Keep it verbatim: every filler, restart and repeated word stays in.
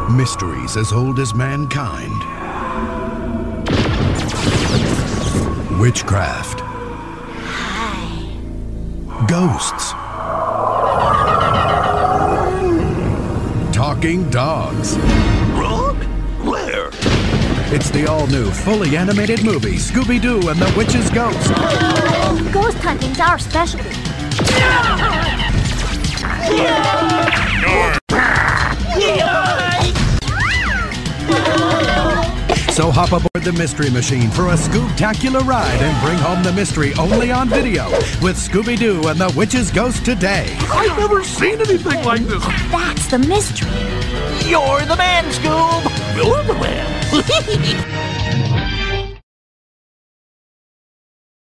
Mysteries as old as mankind. Witchcraft. Ghosts. Talking dogs. Wrong? Where? It's the all-new, fully animated movie, Scooby-Doo and the Witch's Ghost. Ghost hunting's our specialty. So hop aboard the Mystery Machine for a Scoop-tacular ride and bring home the mystery only on video with Scooby-Doo and the Witch's Ghost today. I've never seen anything like this. That's the mystery. You're the man, Scoob! You're the man.